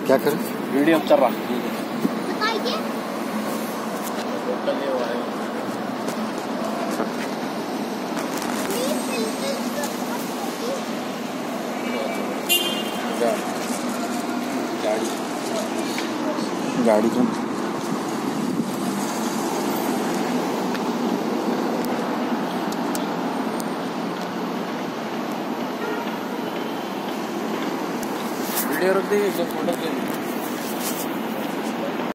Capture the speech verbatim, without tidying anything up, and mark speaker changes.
Speaker 1: क्या करें?
Speaker 2: वीडियो चल रहा
Speaker 3: बताइए।
Speaker 1: गाड़ी गाड़ी कौन?
Speaker 2: वीडियो रख दी, फोटो के